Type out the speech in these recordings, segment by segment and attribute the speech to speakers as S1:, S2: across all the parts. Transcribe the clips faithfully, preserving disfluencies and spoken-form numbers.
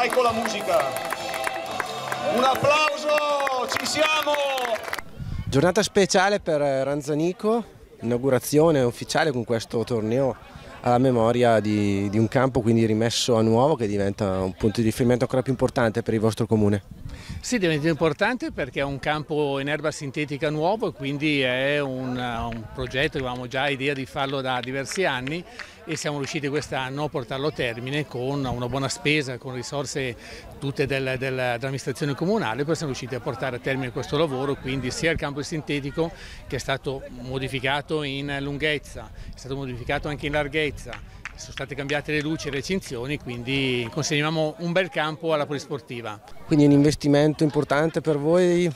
S1: Vai con la musica. Un applauso, ci siamo!
S2: Giornata speciale per Ranzanico, inaugurazione ufficiale con questo torneo alla memoria di, di un campo quindi rimesso a nuovo che diventa un punto di riferimento ancora più importante per il vostro comune.
S3: Sì, diventa importante perché è un campo in erba sintetica nuovo e quindi è un, un progetto che avevamo già idea di farlo da diversi anni e siamo riusciti quest'anno a portarlo a termine con una buona spesa, con risorse tutte del, del, dell'amministrazione comunale, poi siamo riusciti a portare a termine questo lavoro, quindi sia il campo sintetico che è stato modificato in lunghezza, è stato modificato anche in larghezza, sono state cambiate le luci e le recinzioni, quindi consegniamo un bel campo alla polisportiva.
S2: Quindi è un investimento importante per voi?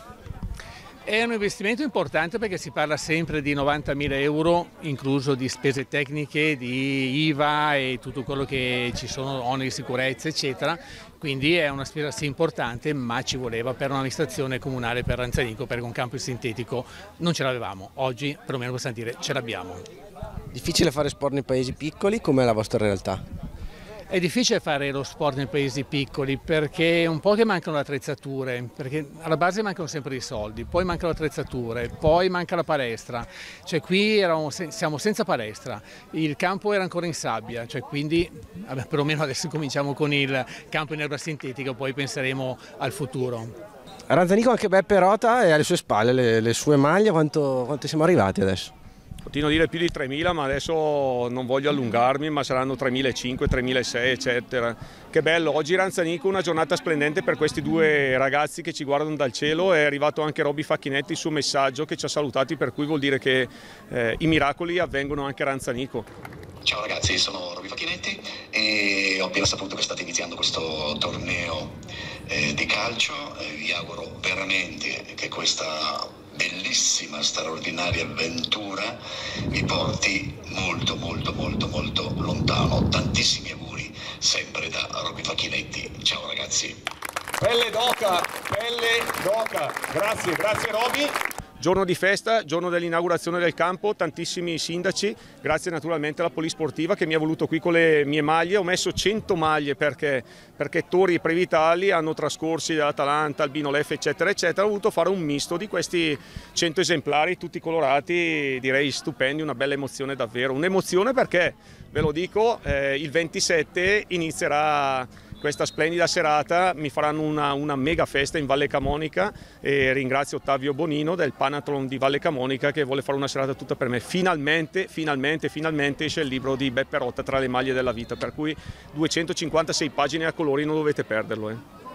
S3: È un investimento importante perché si parla sempre di novantamila euro, incluso di spese tecniche, di I V A e tutto quello che ci sono, oneri di sicurezza eccetera, quindi è una spesa sì importante, ma ci voleva per un'amministrazione comunale per Ranzanico, perché un campo sintetico non ce l'avevamo, oggi perlomeno possiamo dire ce l'abbiamo.
S2: Difficile fare sport nei paesi piccoli, com'è la vostra realtà?
S3: È difficile fare lo sport nei paesi piccoli perché un po' che mancano le attrezzature, perché alla base mancano sempre i soldi, poi mancano le attrezzature, poi manca la palestra, cioè qui eravamo, siamo senza palestra, il campo era ancora in sabbia, cioè quindi vabbè, perlomeno adesso cominciamo con il campo in erba sintetica, poi penseremo al futuro.
S2: A Ranzanico anche Beppe Rota e alle sue spalle le, le sue maglie, quanto, quanto siamo arrivati adesso?
S1: Continuo a dire più di tremila, ma adesso non voglio allungarmi, ma saranno tremilacinquecento, tremilasei eccetera. Che bello, oggi Ranzanico una giornata splendente per questi due ragazzi che ci guardano dal cielo, è arrivato anche Robby Facchinetti, il suo messaggio che ci ha salutati, per cui vuol dire che eh, i miracoli avvengono anche a Ranzanico.
S4: Ciao ragazzi, sono Robby Facchinetti e ho appena saputo che state iniziando questo torneo eh, di calcio, eh, vi auguro veramente che questa bellissima, straordinaria avventura vi porti molto molto molto molto lontano. Tantissimi auguri sempre da Robby Facchinetti. Ciao ragazzi.
S1: Pelle d'oca, pelle d'oca. Grazie, grazie Robby. Giorno di festa, giorno dell'inaugurazione del campo, tantissimi sindaci, grazie naturalmente alla Polisportiva che mi ha voluto qui con le mie maglie, ho messo cento maglie perché, perché Tori e Previtali hanno trascorsi dall'Atalanta, Albino Leffe eccetera eccetera, ho voluto fare un misto di questi cento esemplari tutti colorati, direi stupendi, una bella emozione davvero, un'emozione perché, ve lo dico, eh, il ventisette inizierà questa splendida serata, mi faranno una, una mega festa in Valle Camonica e ringrazio Ottavio Bonino del Panathlon di Valle Camonica che vuole fare una serata tutta per me. Finalmente, finalmente, finalmente esce il libro di Beppe Rota Tra le maglie della vita, per cui duecentocinquantasei pagine a colori, non dovete perderlo. Eh.